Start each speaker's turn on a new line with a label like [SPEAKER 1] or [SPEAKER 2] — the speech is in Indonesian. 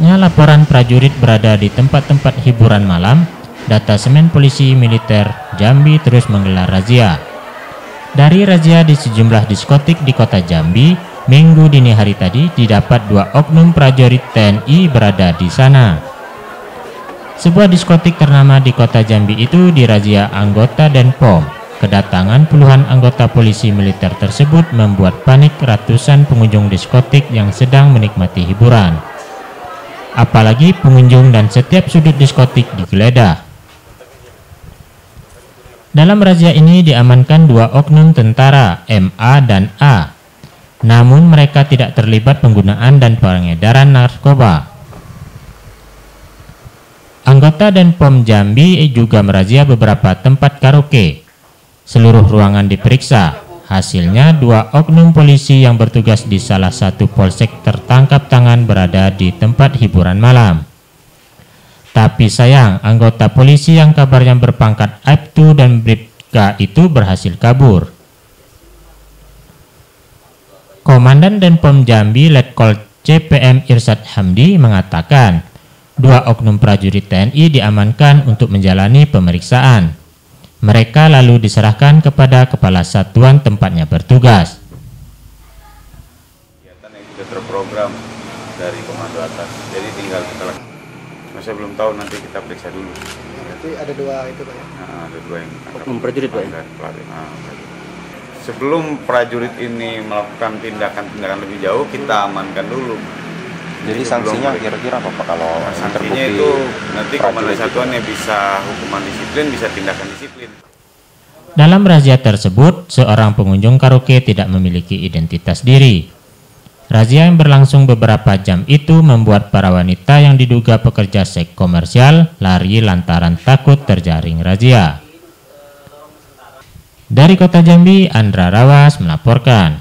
[SPEAKER 1] Banyaknya laporan prajurit berada di tempat-tempat hiburan malam, Datasemen Polisi Militer Jambi terus menggelar razia. Dari razia di sejumlah diskotik di kota Jambi, Minggu dini hari tadi didapat 2 oknum prajurit TNI berada di sana. Sebuah diskotik ternama di kota Jambi itu dirazia anggota Denpom. Kedatangan puluhan anggota polisi militer tersebut membuat panik ratusan pengunjung diskotik yang sedang menikmati hiburan. Apalagi pengunjung dan setiap sudut diskotik digeledah. Dalam razia ini diamankan 2 oknum tentara, MA dan A. Namun mereka tidak terlibat penggunaan dan pengedaran narkoba. Anggota Denpom Jambi juga merazia beberapa tempat karaoke. Seluruh ruangan diperiksa. Hasilnya 2 oknum polisi yang bertugas di salah satu polsek tertangkap tangan berada di tempat hiburan malam. Tapi sayang, anggota polisi yang kabarnya berpangkat Aibtu dan Bribka itu berhasil kabur. Komandan Denpom Jambi Letkol CPM Irsyad Hamdi mengatakan 2 oknum prajurit TNI diamankan untuk menjalani pemeriksaan. Mereka lalu diserahkan kepada kepala satuan tempatnya bertugas.
[SPEAKER 2] Kegiatan yang sudah terprogram dari komando atas, jadi tinggal kita lakukan. Saya belum tahu, nanti kita periksa dulu.
[SPEAKER 3] Berarti ada 2 itu Pak ya?
[SPEAKER 2] Nah, ada 2 yang
[SPEAKER 4] oknum prajurit Pak ya?
[SPEAKER 2] Sebelum prajurit ini melakukan tindakan lebih jauh, kita amankan dulu.
[SPEAKER 4] Jadi sanksinya kira-kira apa Pak kalau
[SPEAKER 2] sanksinya itu nanti komandan satuannya bisa hukuman disiplin, bisa tindakan disiplin.
[SPEAKER 1] Dalam razia tersebut, seorang pengunjung karaoke tidak memiliki identitas diri. Razia yang berlangsung beberapa jam itu membuat para wanita yang diduga pekerja seks komersial lari lantaran takut terjaring razia. Dari kota Jambi, Andra Rawas melaporkan.